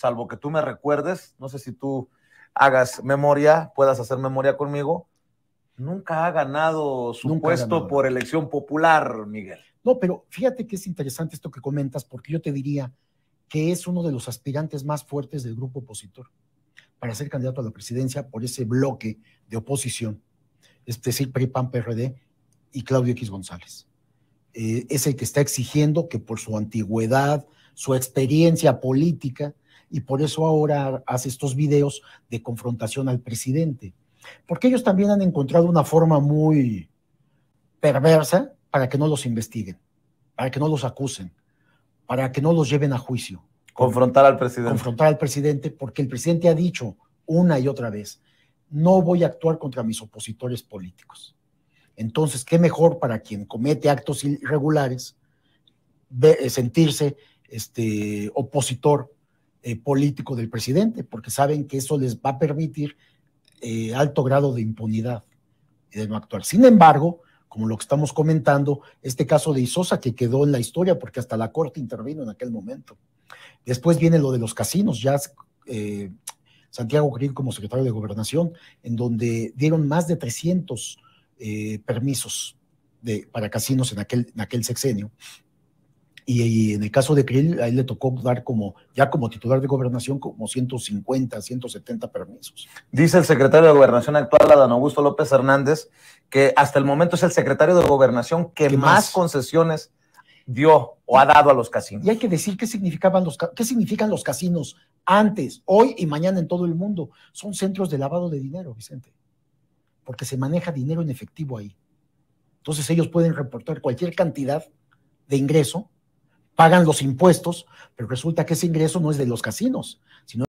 salvo que tú me recuerdes, no sé si tú hagas memoria, puedas hacer memoria conmigo, nunca ha ganado su puesto por elección popular, Miguel. No, pero fíjate que es interesante esto que comentas, porque yo te diría que es uno de los aspirantes más fuertes del grupo opositor para ser candidato a la presidencia por ese bloque de oposición, es decir, PRI, PAN, PRD y Claudio X González. Es el que está exigiendo que por su antigüedad, su experiencia política, y por eso ahora hace estos videos de confrontación al presidente, porque ellos también han encontrado una forma muy perversa para que no los investiguen, para que no los acusen, para que no los lleven a juicio. Confrontar al presidente. Confrontar al presidente, porque el presidente ha dicho una y otra vez, no voy a actuar contra mis opositores políticos. Entonces, ¿qué mejor para quien comete actos irregulares sentirse opositor político del presidente? Porque saben que eso les va a permitir alto grado de impunidad y de no actuar. Sin embargo, como lo que estamos comentando, este caso de Isosa que quedó en la historia porque hasta la Corte intervino en aquel momento. Después viene lo de los casinos, ya Santiago Krill como secretario de Gobernación, en donde dieron más de 300 permisos para casinos en aquel sexenio. Y en el caso de Krill, a él le tocó dar ya como titular de Gobernación como 150, 170 permisos. Dice el secretario de Gobernación actual, Adán Augusto López Hernández, que hasta el momento es el secretario de Gobernación que más concesiones dio o ha dado a los casinos. Y hay que decir qué significan los casinos antes, hoy y mañana en todo el mundo. Son centros de lavado de dinero, Vicente, porque se maneja dinero en efectivo ahí. Entonces ellos pueden reportar cualquier cantidad de ingreso, pagan los impuestos, pero resulta que ese ingreso no es de los casinos, sino